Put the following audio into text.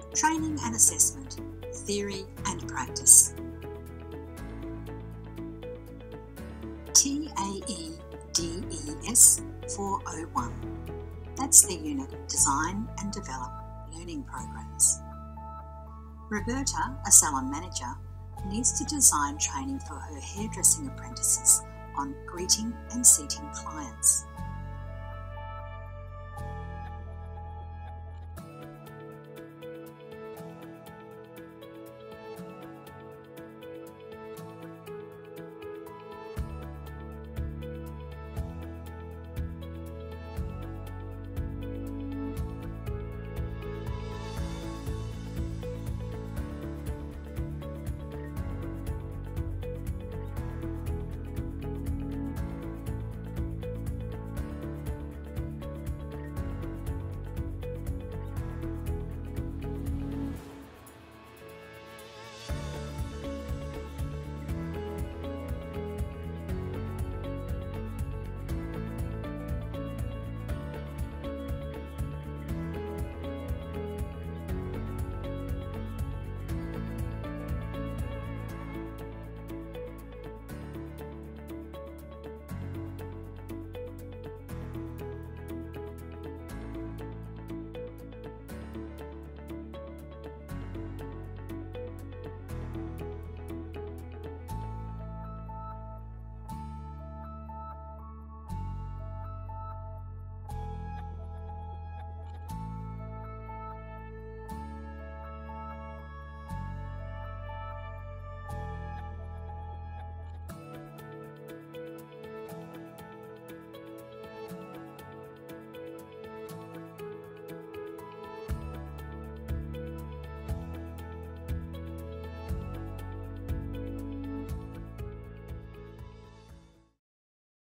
Training and Assessment, Theory and Practice. TAEDES 401. That's the unit Design and Develop Learning Programs. Roberta, a salon manager, needs to design training for her hairdressing apprentices on greeting and seating clients.